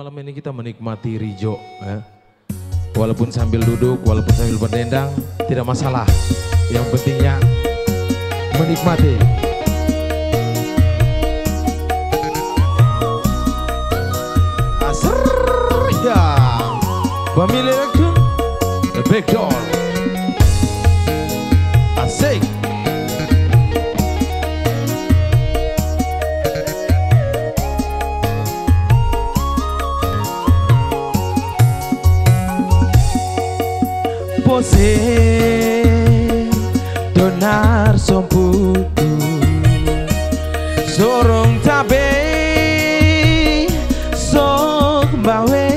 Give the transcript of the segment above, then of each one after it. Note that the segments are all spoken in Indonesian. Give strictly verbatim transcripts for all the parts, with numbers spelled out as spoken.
malam ini kita menikmati Rijo ya. Walaupun sambil duduk, walaupun sambil berdendang, tidak masalah. Yang pentingnya menikmati. Asr ya, pemilik The Big Door. Asik. Pose donar somputu sorong tabe sok bawe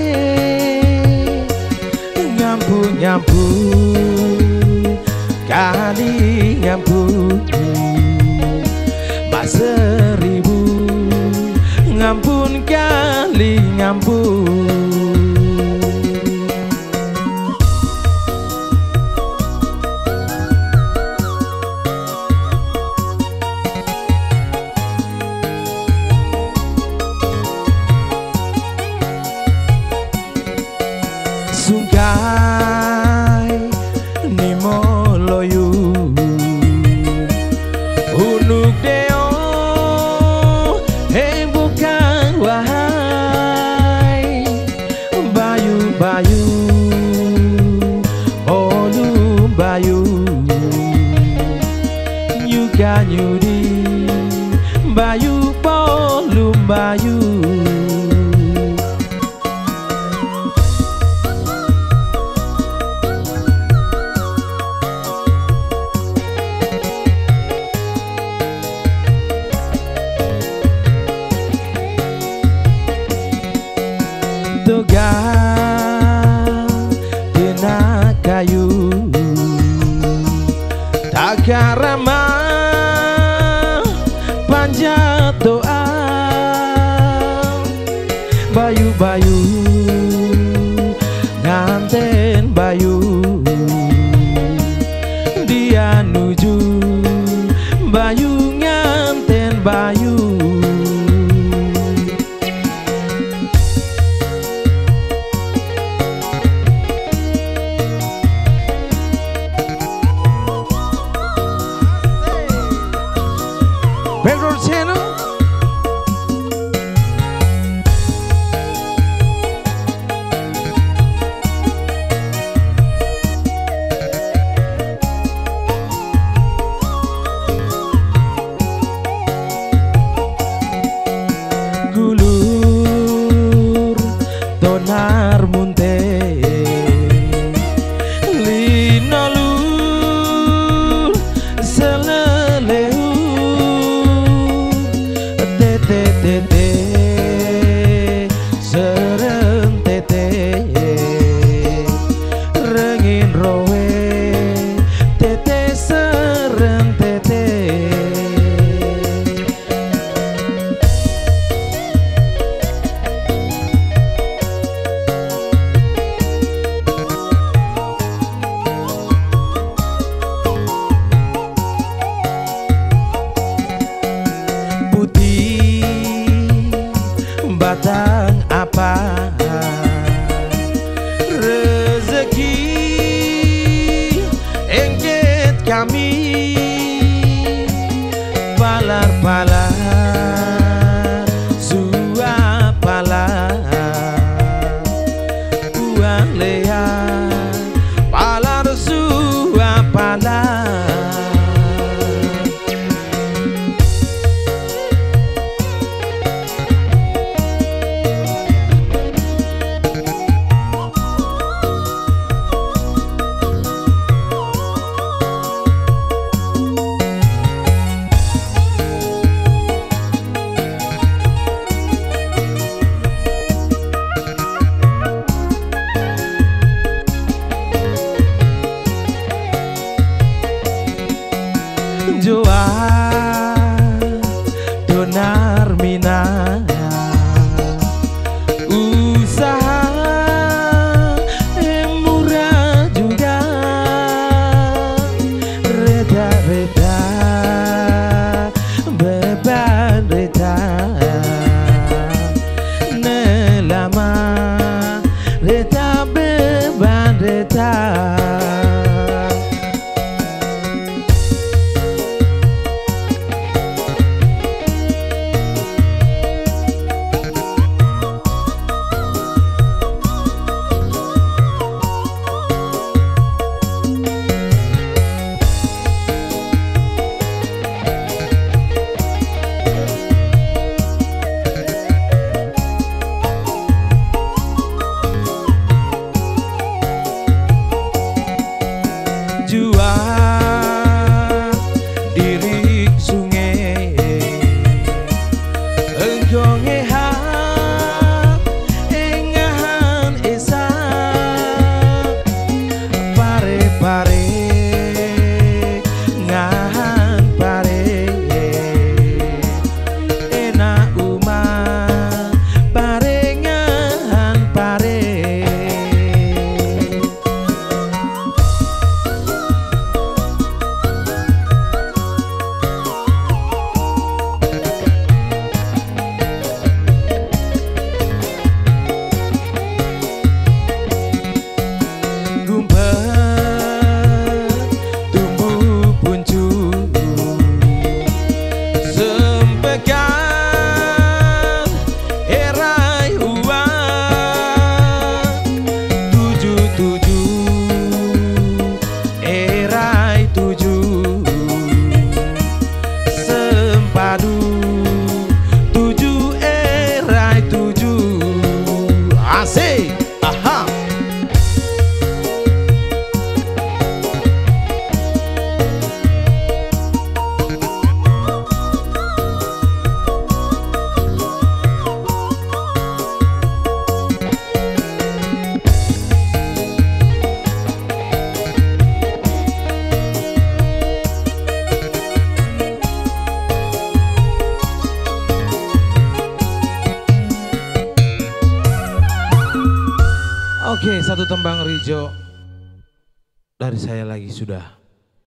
nyampun nyampun kali nyampun mas seribu ngampun kali ngampun. Sungkai nimo loyu unuk deo hei bukan wahai bayu bayu olu bayu nyuga nyudi bayu polu bayu. Toga dina kayu takarama panjat doa bayu-bayu nganten bayu dia nuju bayu nganten bayu. Background channel. Gulur donar munte linalur seleleu tete serem tete rengin rowe tete serem tete. Putih batang apa rezeki engket kami palar-palar suap palar uang lea palar suap palar. datang. Jua diri sungai engkau ngehak engahan esa pare-pare ngahan pare enak umah pare ngahan pare. Tumbuh puncu sempekan erai uang tujuh tujuh erai tujuh sempadu tujuh erai tujuh asik aha. Oke, satu tembang Rijo dari saya lagi sudah.